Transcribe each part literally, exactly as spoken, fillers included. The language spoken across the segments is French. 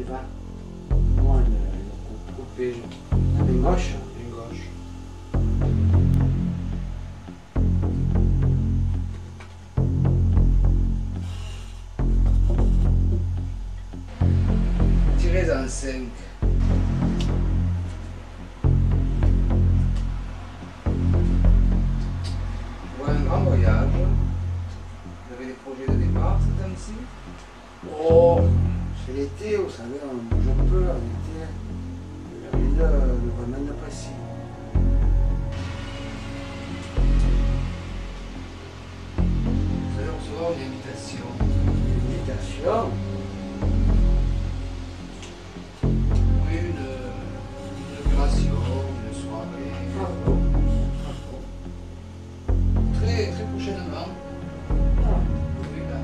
pas. Moi, une, une coupe. Coupé, Une gauche. une gauche. Tirez en cinq. Pour un grand voyage, vous avez des projets de départ ce temps-ci? Oh, c'est l'été, vous savez, on bouge un peu en été. Il n'y a rien de, de vraiment de précis. Vous allez recevoir une invitation. Une invitation. Oui, une, une inauguration, une soirée. Bravo. Très, très prochainement. Ah. Oui, là.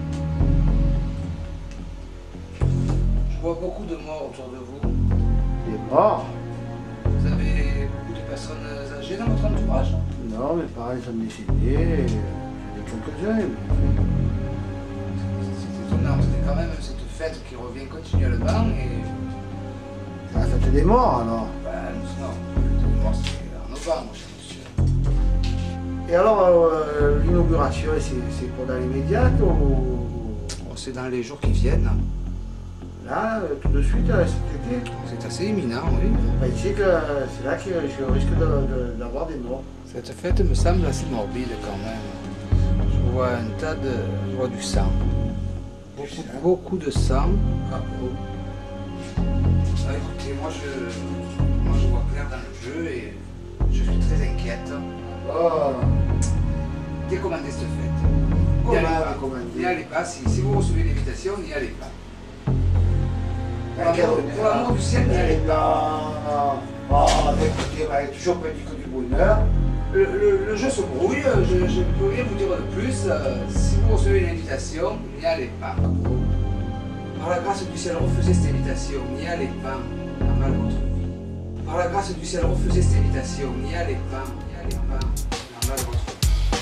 Je vois beaucoup de morts autour de vous. Des morts? Vous avez beaucoup de personnes âgées dans votre entourage? Non, mes parents sont décédés. J'en ai quelques-uns. mais- C'est étonnant, c'était quand même cette fête qui revient continuellement et. C'est la fête des morts alors. Ben, non, le mort c'est en novembre, cher monsieur. Et alors, euh, l'inauguration, c'est c'est pour dans les médias ou Bon, c'est dans les jours qui viennent. là, euh, tout de suite, euh, cet été? C'est assez imminent, oui. Ben, tu sais que euh, c'est là que je risque de- de- d'avoir des morts. Cette fête me semble assez morbide quand même. Je vois un tas de. Je vois du sang. Du Beaucoup, sang. beaucoup de sang. Ah, oh. Ah, écoutez, moi je, moi je vois clair dans le jeu et je suis très inquiète. Oh, Décommandez cette fête. Comment N'y allez pas. décommander? N'y allez pas. Si, si vous recevez l'invitation, n'y allez pas. Pour quel l'amour- honneur. pour l'amour du ciel, n'y allez pas. non, non. Oh, mais écoutez, bah, toujours pas dit que du bonheur. Le, le- le jeu se brouille, je ne peux rien vous dire de plus. Euh, si vous recevez une invitation, n'y allez pas. Par la grâce du ciel, refusez cette invitation, n'y allez pas. La mal de votre vie. Par la grâce du ciel, refusez cette invitation, n'y allez pas. N'y allez pas. La mal de votre vie.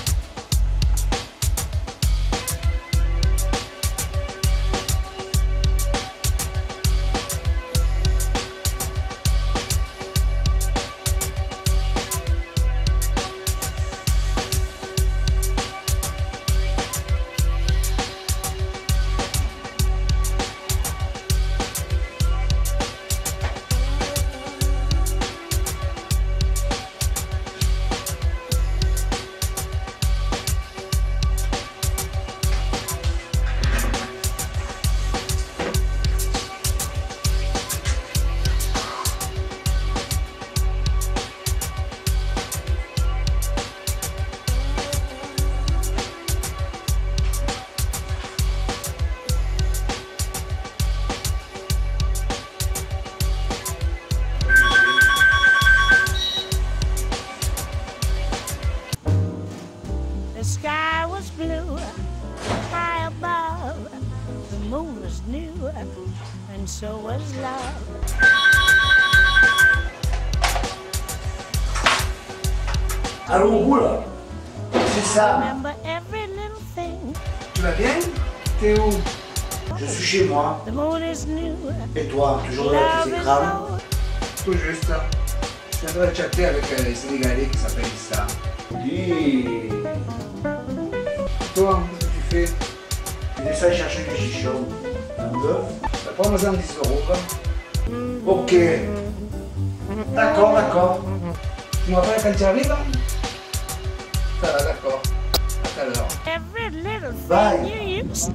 The sky was blue, high above. The moon was new, and so was love. Allons au bout là. C'est ça. Remember every little thing. Tu vas bien? T'es où? Je suis chez moi. The moon is new. Et toi, toujours là avec Love tes is crânes? old. Tout juste. Je suis en train de chatter avec un Sénégalais qui s'appelle Issa. Dis. Toi, qu'est-ce que tu fais? Je descends chercher du chichon. Un bœuf. Prends-moi-en dix euros. va. Ok. D'accord, d'accord. Tu me rappelles quand tu arrives? Ça va, d'accord. À tout à l'heure. Every little Bye. thing you used.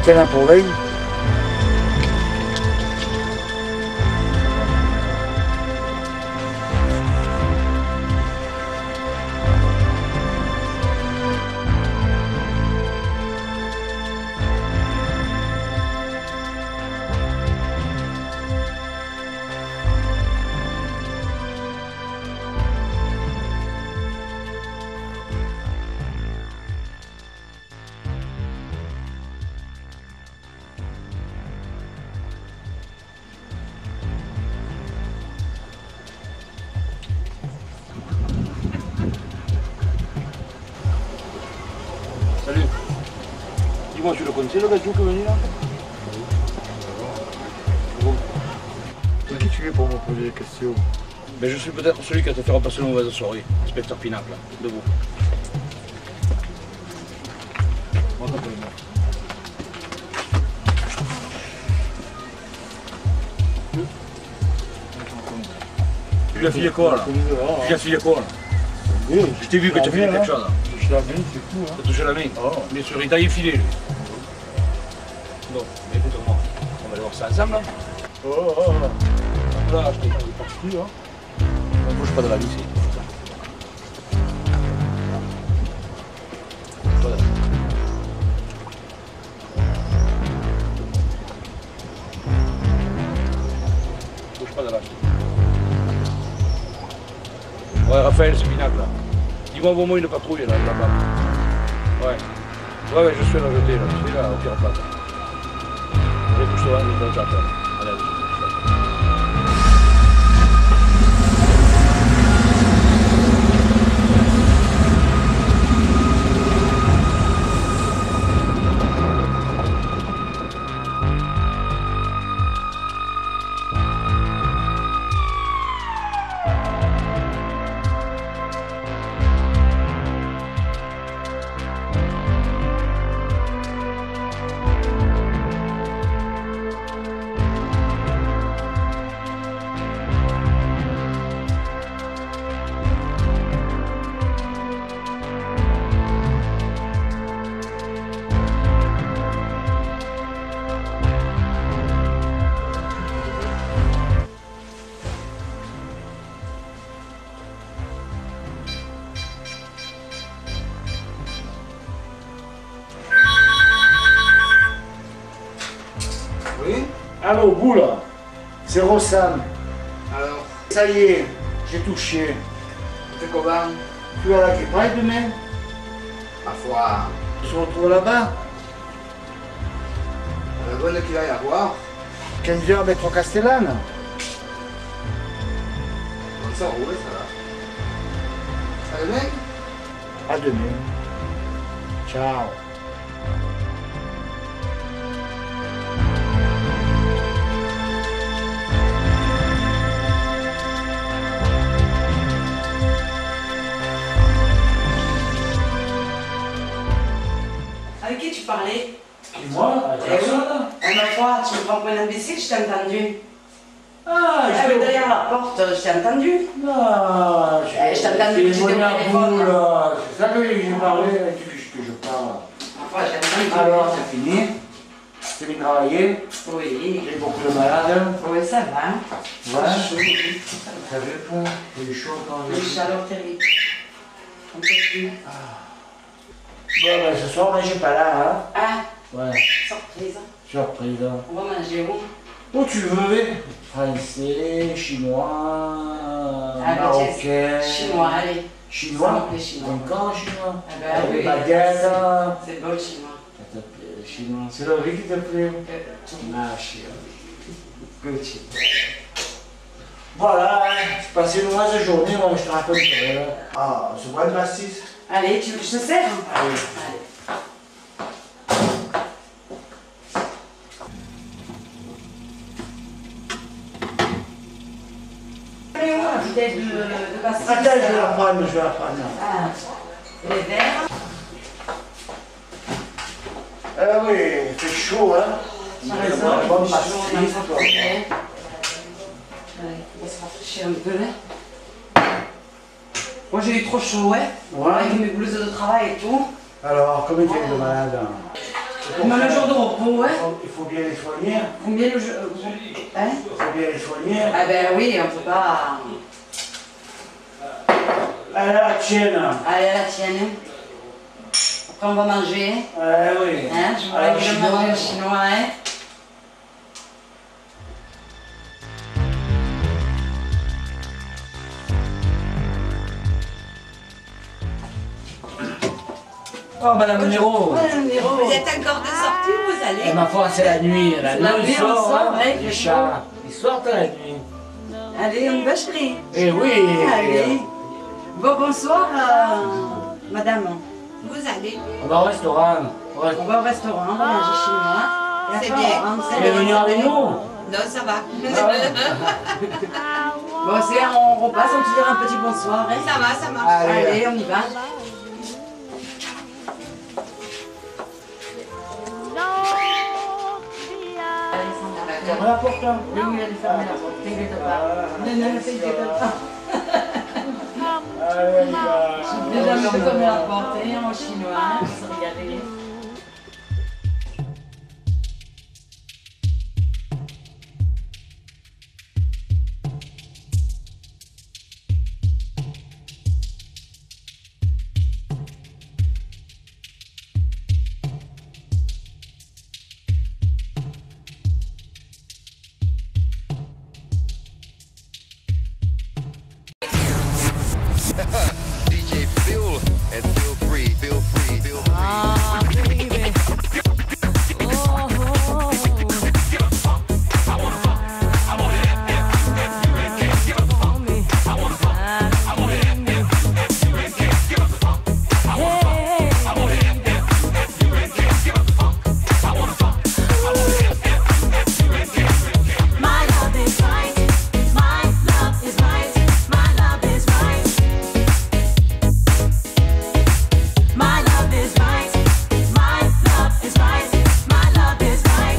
Quel un problème? Salut. Dis-moi, tu le connaissais le gars qui est venu là? Bon. Qui tu es pour me poser des questions? Mais je suis peut-être celui qui va te faire passer une mauvaise soirée. Inspecteur Pinacle, là, debout. Moi, t'en connais moi. Tu lui as filé quoi là? Tu lui as filé quoi là? Je t'ai vu que tu as filé quelque chose là. Je la main, c'est tout. Hein. T'as touché la main? Oh. Bien sûr, il t'a effilé lui. Bon, mais écoute-moi, on va aller voir ça ensemble là. Oh, oh, oh. Là, je t'ai Il est parti, hein. On bouge pas de la vie ici. Voilà. Bouge pas de là. Ouais, Raphaël, c'est Pinacle là. Dis-moi au moins une patrouille là, là-bas. Ouais. Ouais, ouais, je suis à la jetée là, tu sais là, au pire plate. Allez, bouge-toi, je vais t'attendre. Allez, allez. Oui. Allô, Boula, c'est Rossam. Alors, Ça y est, j'ai touché. c'est comment? Tu vas à la Guépaille demain? Ma foi, On se retrouve là-bas. la bonne qu'il va y avoir. quinze heures, métro Castellane. On s'en roule, ça va. À demain. À demain. Ciao. Avec qui tu parlais? Et moi, à Eh oui. Ah, ma foi, tu me prends pour un imbécile, je t'ai entendu. Ah, Ah, je mais derrière la porte, je t'ai entendu. Ah, Eh, je t'ai entendu que j'étais au téléphone. C'est ça que j'ai parlé, tu fiches que je parle. Ma foi, j'ai entendu. Alors, c'est fini. C'est bien travaillé. Oui. J'ai beaucoup de malades. Oui, ça va. Ouais. C'est chaud, oui. Ça veut pas. C'est chaud quand Une je... chaleur terrible. On peut plus. Bon, ben, ce soir, moi, je suis pas là, hein. Ah, Ouais, surprise. surprise. Hein. On va manger où? Où tu veux. Français, chinois, Ah, marocain. Chinois, allez. Chinois. Ça me plaît, chinois. Encore chinois. Ah ben Avec oui. baguette. C'est beau le chinois. Ça te plaît, le chinois. C'est le riz qui te plaît. Euh, Ma chérie. Petit. Voilà, j'ai passé une mauvaise journée, moi je te rappelle que... Ah, c'est quoi de pastis? Allez, tu veux que je te sers? Allez. Allez. Allez, où la bouteille de, de pastis? Attends, je vais la prendre, je vais la prendre. Ah, les verres. Ah oui, il fait chaud, hein? Tu as Il raison, y a un bon il fait chaud, on a pastis, pas toi. de problème. Allez, on va se rafraîchir un peu là. Moi j'ai eu trop chaud, ouais. Ouais. Avec mes blouses de travail et tout. Alors, combien tu es de malade? Mais le jour de repos, ouais. Il faut, il faut bien les soigner. Combien le jour... Hein? Il faut bien les soigner. Ah ben oui, on peut pas... Allez, la tienne. Allez, la tienne. Après, on va manger. Ouais, oui. Hein? Je Alors, voulais chinois. manger le chinois, hein? Oh, Madame Nero. Madame Nero. Vous êtes encore de sortie, vous Eh, allez? ma foi, c'est la nuit. La C'est nuit, la ils nuit, on sortent, sort, hein, avec les les chats. Ils sortent à la nuit. Allez, on va chérie. Eh oui. Allez. Bon, bonsoir, euh, madame. Vous allez? On va au restaurant. Ouais. On va au restaurant, on va manger chinois. Et C'est après, bien. on rentre. Tu veux venir avec nous? Non, ça va. Bon, c'est, on repasse, on te dira un petit bonsoir. Hein? Ça va, ça marche. Allez. Allez, on y va. Allez, Sandra. Ferme la porte. Hein. Oui, oui, allez fermer la porte. T'inquiète pas. Non, non, t'inquiète pas. Allez, gars. Déjà, je vais fermer la porte, hein, en chinois, on va se regarder. D J Phil and feel free, feel free, feel free. My love is right. My love is right. My love is right. My love is right. My love is right. My love is right.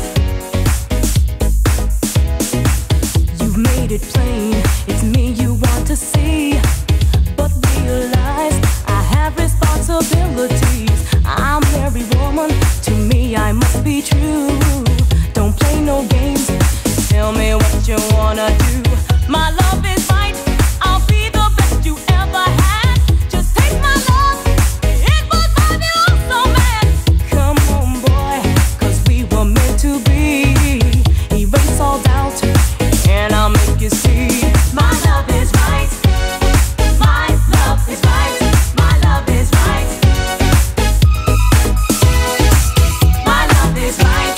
You've made it plain. It's me you want to see. But realize I have responsibilities. I'm every woman. To me, I must be true. Don't play no games. Tell me what you wanna do. My love is right. I'll be the best you ever had. Just taste my love. It will drive you so mad. Come on, boy, 'cause we were meant to be. Erase all doubt, and I'll make you see. My love is right. My love is right. My love is right. My love is right.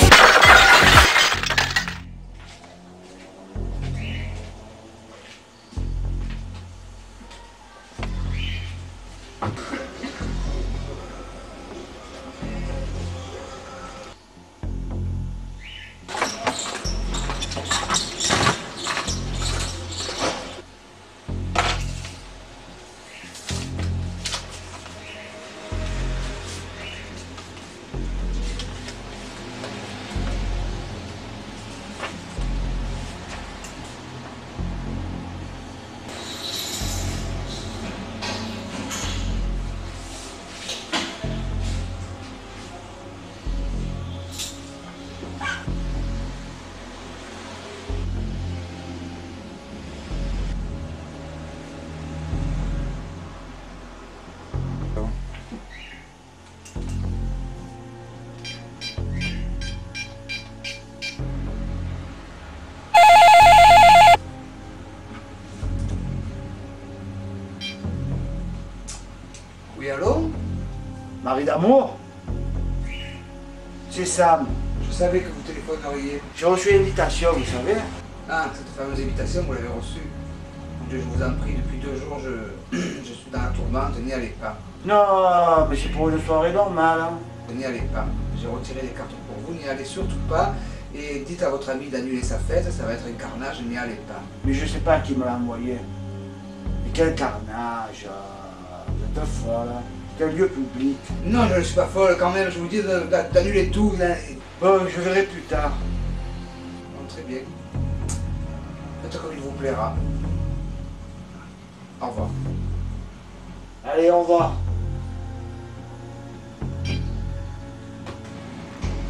Oui, allô? Marie d'amour. C'est Sam. Je savais que vous téléphoneriez. J'ai reçu l'invitation, vous savez. Ah, cette fameuse invitation, vous l'avez reçue. Mon Dieu, je vous en prie, depuis deux jours, je, je suis dans la tourmente, n'y allez pas. Non, mais c'est pour une soirée normale. Hein. N'y allez pas. J'ai retiré les cartes pour vous, n'y allez surtout pas. Et dites à votre ami d'annuler sa fête, ça va être un carnage, n'y allez pas. Mais je sais pas qui me l'a envoyé. Mais quel carnage. euh, Vous êtes folle. Hein. C'est un lieu public. Non, je ne suis pas folle quand même, je vous dis de- de- d'annuler tout. là. Bon, je verrai plus tard. Bon, très bien. Faites comme il vous plaira. Au revoir. Allez, au revoir.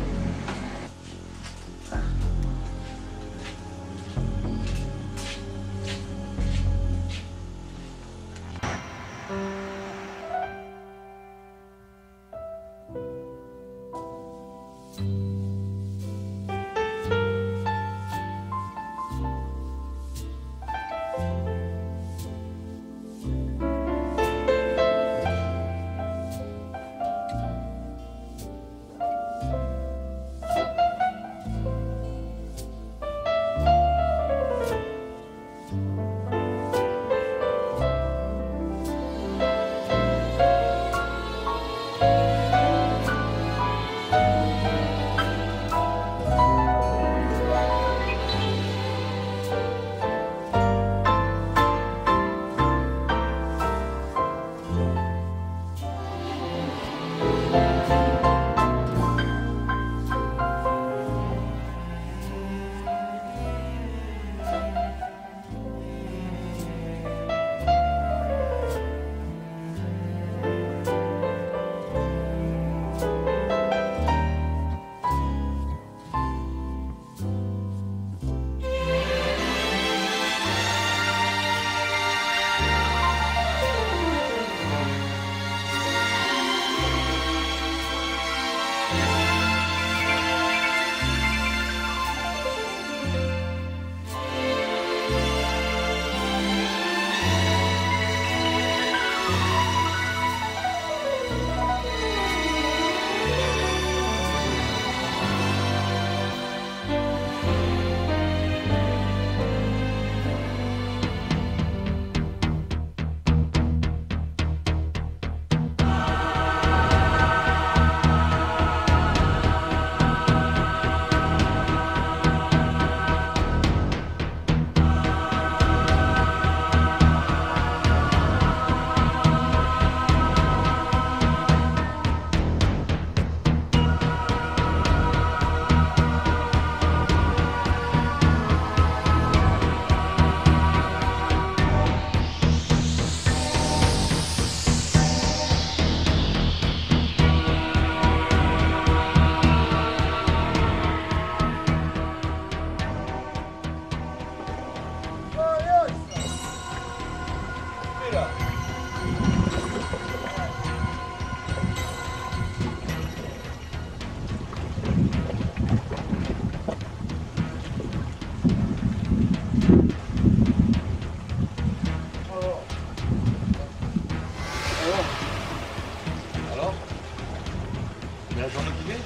Alors Il y a la journée qui fait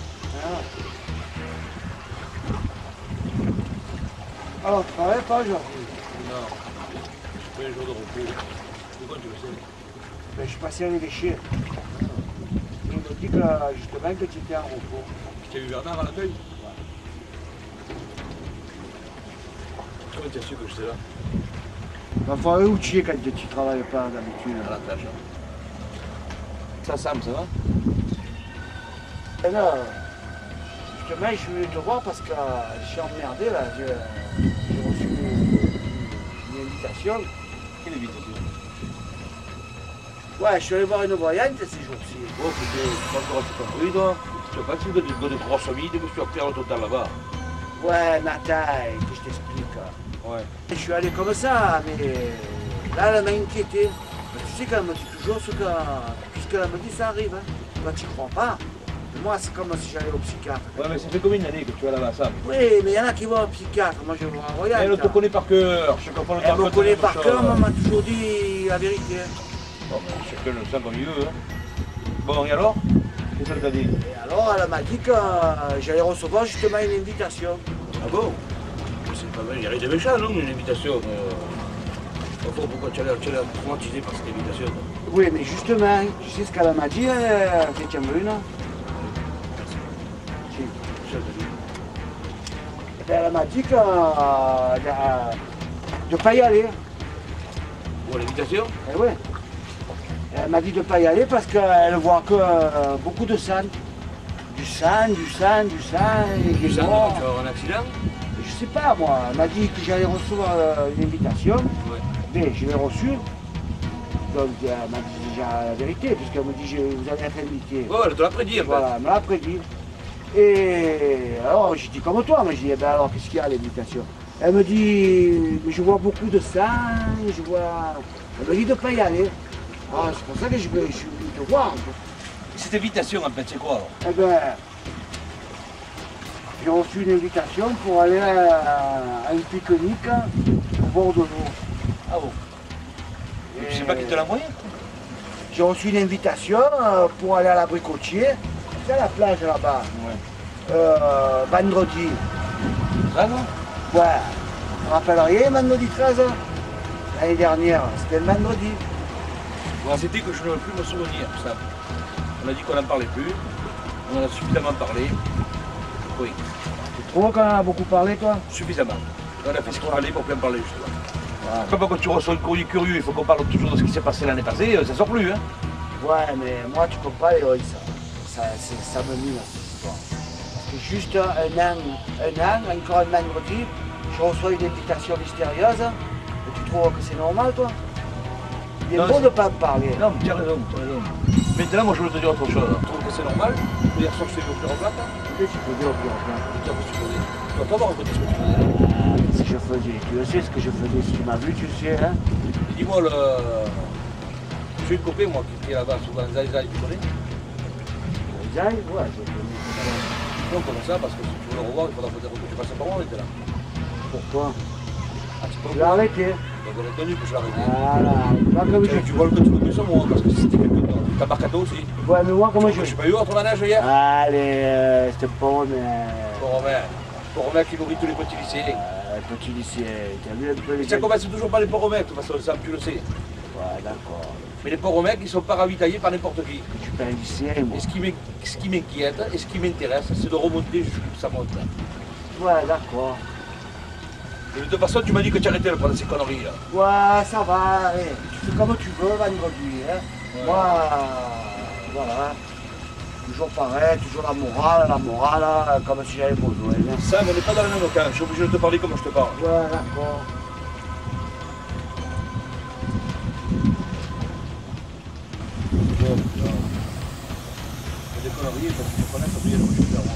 Alors, tu travailles pas aujourd'hui? Non. Je fais les jours de repos. Pourquoi tu le sais? Ben, je suis passé à l'évêché. Il me dit que justement que tu étais en repos. Tu as vu Bernard à l'accueil? Comment tu as su que j'étais là? Il va falloir où tu es quand tu ne travailles pas d'habitude. À la tâche. Ça, Sam, ça va? Et là, justement, je suis venu te voir parce que je suis emmerdé là. J'ai j'ai reçu une, une invitation. Quelle invitation? Ouais, je suis allé voir une voyante ces jours-ci. Oh, c'était pas encore tout compris, toi. Tu vois pas que c'est de, de grosses familles, que je suis acteur au total là-bas. Ouais, Nathalie, que je t'explique. Ouais. Je suis allé comme ça, mais là, elle m'a inquiété. Mais tu sais qu'elle me dit toujours ce que. Puisqu'elle me dit, ça arrive. Hein. Toi, tu crois pas. Moi, c'est comme si j'allais au psychiatre. Ouais, mais ça fait combien d'années que tu vas là-bas, Sam? Oui, mais il y en a qui vont au psychiatre. Moi, je vais voir un voyage. Elle te connaît par cœur. Je comprends le Elle me connaît par cœur, chose. mais elle m'a toujours dit la vérité. Bon, mais chacun le sent comme il veut. Hein. Bon, et alors? Qu'est-ce qu'elle t'a dit? Et alors, elle m'a dit que euh, j'allais recevoir justement une invitation. Ah bon? C'est pas mal, il y a rien de méchant, non, une invitation. Euh... Enfin, pourquoi tu as l'air traumatisé par cette invitation? Oui, mais justement, tu sais ce qu'elle m'a dit, euh, Christian Brune? Si. Ça, t'as dit. Eh ben, elle m'a dit que, euh, de ne pas y aller. Pour l'invitation? Eh oui. Elle m'a dit de ne pas y aller parce qu'elle voit que euh, beaucoup de sang. Du sang, du sang, du sang. Et Tu des sens morts. que tu vas avoir un accident? Je sais pas, moi. Elle m'a dit que j'allais recevoir euh, une invitation. Ouais. Mais je l'ai reçue. Donc elle m'a dit déjà la vérité, puisqu'elle me dit je, vous allez être invité. Oh, elle te l'a prédit, en fait. Voilà, elle me l'a prédit. Et alors j'ai dit comme toi, mais j'ai dit, eh ben alors qu'est-ce qu'il y a à l'invitation? Elle me dit, mais je vois beaucoup de sang, je vois. Elle me dit de ne pas y aller. Ah, c'est pour ça que je, je suis venu te voir. Cette invitation, en fait, c'est quoi alors? Eh ben, j'ai reçu une invitation pour aller à, à une pique-nique au bord de l'eau. Ah bon? Et tu sais pas qui te l'a envoyé? J'ai reçu une invitation euh, pour aller à l'abricotier. C'est à la plage là-bas. Ouais. Euh, vendredi. Ça, non? Ouais. Vous vous rappelleriez, vendredi treize? L'année dernière, c'était le vendredi. Bon, c'était que je ne veux plus me souvenir, ça. On a dit qu'on n'en parlait plus. On en a suffisamment parlé. Oui, Tu trouves qu'on en a beaucoup parlé, toi? suffisamment. On a fait ce qu'il fallait pour bien parler, justement. Ouais. Comme quand tu reçois un courrier curieux, il faut qu'on parle toujours de ce qui s'est passé l'année passée, ça sort plus, hein. Ouais, mais moi, tu comprends, Héloïse, ça, ça, c'est- ça me nuit, cette histoire. Parce que juste un an, un an, encore un vendredi, je reçois une invitation mystérieuse. Et tu trouves que c'est normal, toi? Il est Non, bon c'est- de ne pas me parler. Non, mais tu as raison, tu as raison. Maintenant, moi, je veux te dire autre chose. Tu trouves que c'est normal? Hier soir, je t'ai vu au Plate. Qu'est-ce que tu faisais au pire? Qu'est-ce que tu faisais? Tu vas pas voir raconter ce que tu faisais. Si je faisais, tu le sais ce que je faisais, si tu m'as vu, tu le sais, hein? Et dis-moi, le... j'ai une copine, moi, qui est là-bas, souvent, Zai Zai, tu connais? Zai, ouais, je connais. Non, comme ça, parce que si tu veux le revoir, il faudra peut-être que tu passes par moi, on était là. Pourquoi? Ah, tu peux Tu l'as arrêté. Donc, bien entendu que je l'ai arrêté. Voilà. Moi, comme Tu, je... tu vois le que tu peux plus sur moi, parce que si c'était quelqu'un d'autre. T'as Marcato aussi. Ouais, mais moi, comment Je je... me suis pas eu entre la neige hier. Allez, euh, c'était bon, mais... Pour Romain. Pour Romain qui nourrit tous les petits lycéens. Euh, petit lycée, t'as vu un peu les... Et ça commence toujours par les pauvres mecs, de toute façon, ça, tu le sais. Ouais, d'accord. Mais les pauvres mecs, ils sont pas ravitaillés par n'importe qui. Je suis pas un lycéen, moi. Et ce qui m'in- ce qui m'inquiète et ce qui m'intéresse, c'est de remonter jusqu'où ça monte. Ouais, d'accord. Et de toute façon, tu m'as dit que tu arrêtais de prendre ces conneries là. Ouais, ça va, allez. Tu fais comme tu veux, vendredi, hein. Ouais. Moi, euh, voilà. Toujours pareil, toujours la morale, la morale, hein, comme si j'avais besoin. Hein. Ça, on n'est pas dans le même cas. Je suis obligé de te parler comme je te parle. Ouais, d'accord. Bon, putain. C'est des conneries, parce que tu connais, ça brille le coucher vers moi.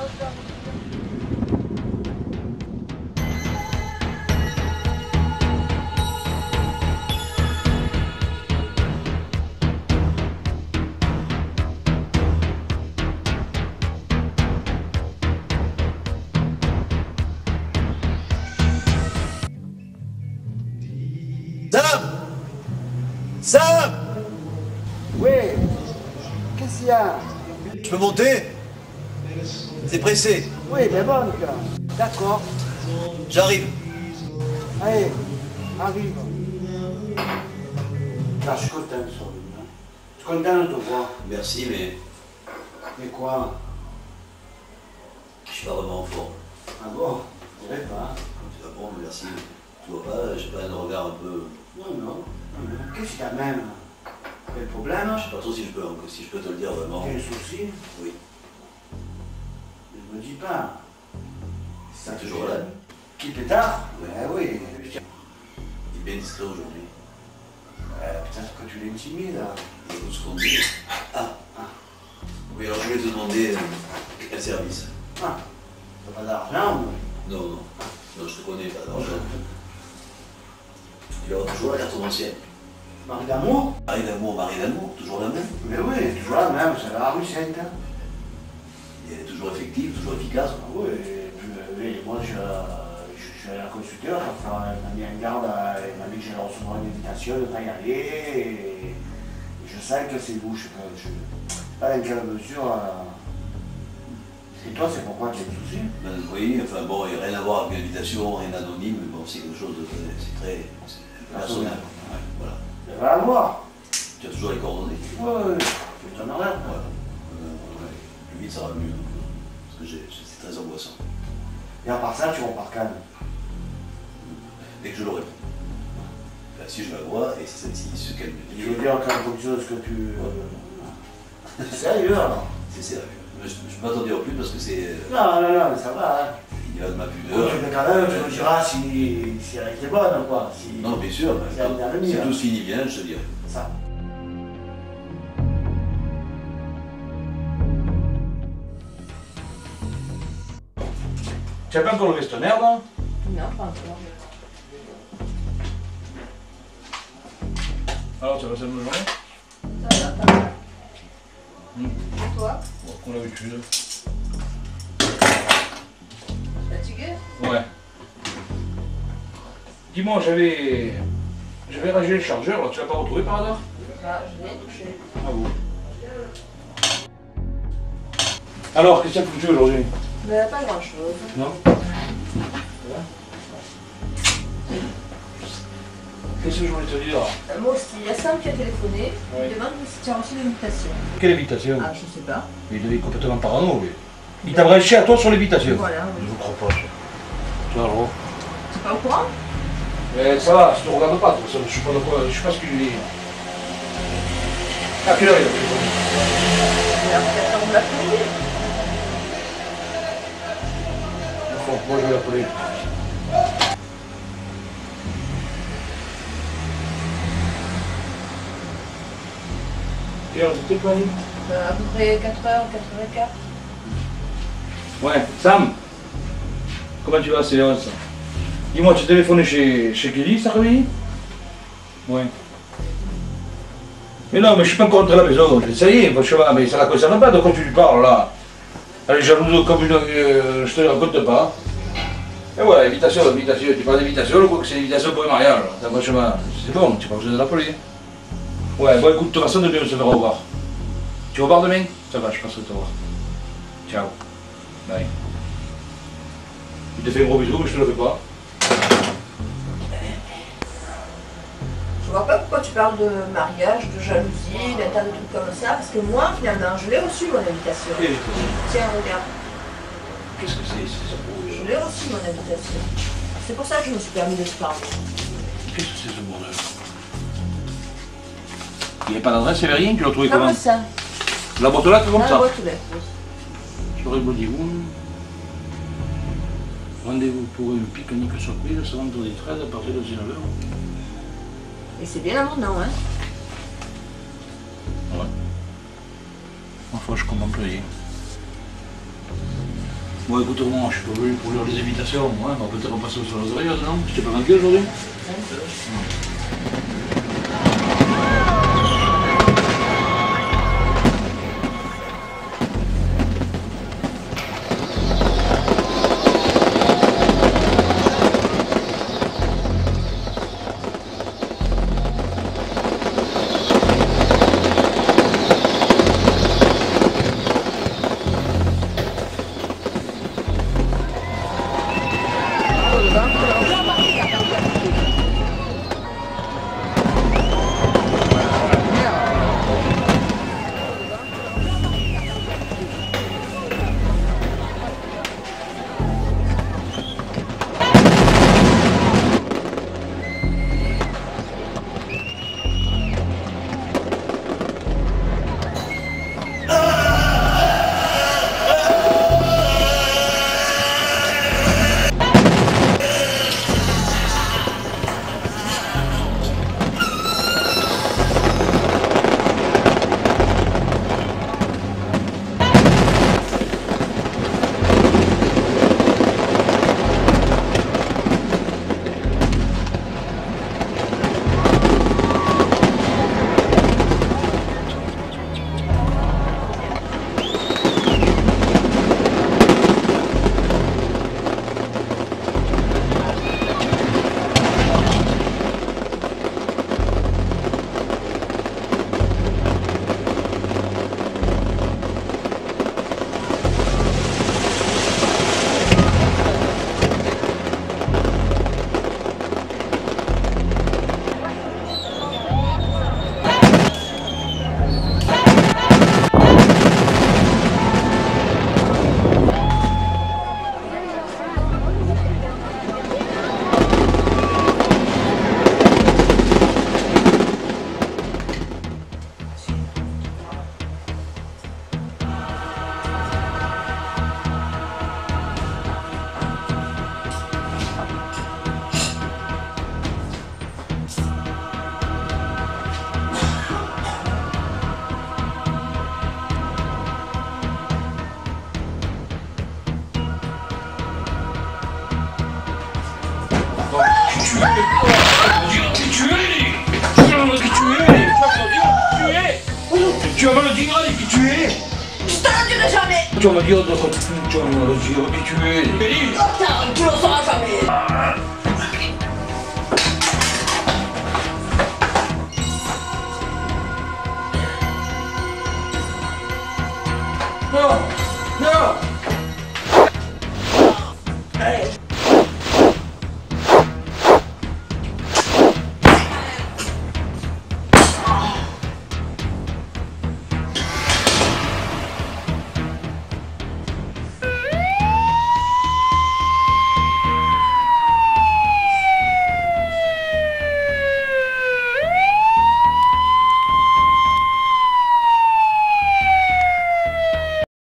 Sam Sam Oui. Qu'est-ce qu'il y a? Je peux monter? C'est pressé. Oui, mais bon, gars. D'accord. J'arrive. Allez, arrive. Ah, je suis content de ça. Hein. Je suis content de te voir. Merci, mais Mais quoi? je suis pas vraiment en forme. Ah bon? Je dirais pas. Tu vas bon, merci. Tu vois pas, j'ai pas un regard un peu... Non, non. non, non. Qu'est-ce qu'il y a même? Quel problème? Je sais pas trop si je peux, si je peux te le dire vraiment. Quel souci? Oui. Ne me dis pas. C'est toujours là. Qui pétard? Oui. Eh oui. Il est bien discret aujourd'hui. Euh, Peut-être que tu l'intimides. Là. Il y a tout ce qu'on dit. Ah, ah. Oui, alors je voulais te demander euh, quel service. Ah, t'as pas d'argent, moi. Non, non. Non, je te connais pas d'argent. Tu as toujours la carte ancienne. Marie d'amour? Marie d'amour, Marie d'amour, toujours la même. Mais oui, toujours la même, c'est la rue Sainte. Hein. Et elle est toujours effective, toujours efficace. Ah oui, et puis, euh, oui, moi je, je, je suis allé à la consulteur, enfin, elle m'a mis en garde, elle m'a dit que j'allais recevoir une invitation de ne pas y aller, et, et je sais que c'est vous, je sais pas, je sais pas dans quelle mesure. Euh, et toi, c'est pourquoi tu as des soucis? Ben, oui, enfin bon, il n'y a rien à voir avec l'invitation, rien d'anonyme, mais bon, c'est quelque chose de très, c'est très c'est personnel. Ouais, voilà. Ça va la voir. Tu as toujours les coordonnées? Oui, tu t'étonnerais. Voilà. Euh, ouais. Plus vite, ça va mieux. Donc, parce que j'ai- c'est très angoissant. Et à part ça, tu repars calme. Dès que je l'aurai. Enfin, si je la vois, et c'est celle-ci se calme. Je veux dire qu'en fonction de ce que tu... Euh, c'est sérieux alors? C'est sérieux. Je ne peux pas t'en dire plus parce que c'est. euh, Non, non, non, mais ça va. Hein. Il y a de ma Quand pudeur. tu fais quand même, tu me diras si, si elle était bonne ou quoi. Si, Non, bien sûr, mais C'est un quand- ami, si hein. tout se finit bien, je te dirai. Ça. Tu n'as pas encore levé ton air là? Non, pas encore. Alors, tu vas passer une bonne journée? Ça va, pas mal. Hmm. Et toi? Bon, comme d'habitude. Fatigué? Ouais. Dis-moi, j'avais. J'avais rangé le chargeur, là, tu l'as pas retrouvé par hasard? Bah, je l'ai touché. Ah bon. Alors, qu'est-ce que tu as foutu aujourd'hui? Mais pas grand chose. Non? Qu'est-ce que je voulais te dire? Moi aussi, il y a Sam qui a téléphoné. Oui. Il demande si tu as reçu l'invitation. Quelle invitation? Ah, je sais pas. Il devait complètement parano, lui. Il t'a branché à toi sur l'invitation? Voilà, oui. Je ne crois pas, ça. Tu vois, alors. Tu es pas au courant? Mais ça va, si tu ne regardes pas, de toute façon, je ne sais pas de quoi, je sais pas ce qu'il dit. À quelle heure il a téléphoné? Il a peut-être de l'appeler. Bon, moi je vais l'appeler. Quelle heure c'était, Fanny? Euh, à peu près quatre heures, quatre heures quinze. Ouais, Sam, comment tu vas, c'est Léon, ça? Dis-moi, tu téléphones chez, chez Kelly, ça réveille? Ouais. Mais non, mais je suis pas encore rentré à la maison, ça y est, franchement, mais ça la concerne pas, de quoi tu lui parles, là? Elle est jalouse comme une... Euh, je te le raconte pas. Et ouais, invitation, invitation, tu parles d'invitation, je crois que c'est l'invitation pour le mariage, là. Franchement, c'est bon, tu n'as pas besoin de l'appeler. Ouais, bon écoute, de toute façon, demain on se verra au revoir. Tu repars demain? Ça va, je passerai te voir. Ciao. Bye. Il te fait un gros bisou, mais je te le fais pas. Je vois pas pourquoi tu parles de mariage, de jalousie, d'un tas de trucs comme ça, parce que moi, finalement, je l'ai reçu mon invitation. Et Tiens, regarde, qu'est-ce que c'est, c'est ça pour je l'ai reçu mon invitation. C'est pour ça que je me suis permis de te parler. Qu'est-ce que c'est ce bordel? Il n'y a pas d'adresse, il n'y avait rien, tu l'as trouvé Comme comment? ça, La boîte aux lettres comme dans la ça? boîte aux lettres, oui. J'aurais beau dire, rendez-vous pour une pique-nique surprise ce vendredi treize à partir de dix-neuf heures. Et c'est bien à mon nom, hein. Ouais. Enfin, je comprends plus rien. Bon, écoute, moi, je suis pas venu pour lire des invitations, ouais, mais on peut peut-être repasser sur les oreilles, non? Je t'ai pas manqué aujourd'hui? Tu vas me le dire qui tu es. Je te le dirai jamais. Tu vas me dire de quoi tu vas me le dire qui tu es. Béli. Putain, tu le sauras jamais. Non, non.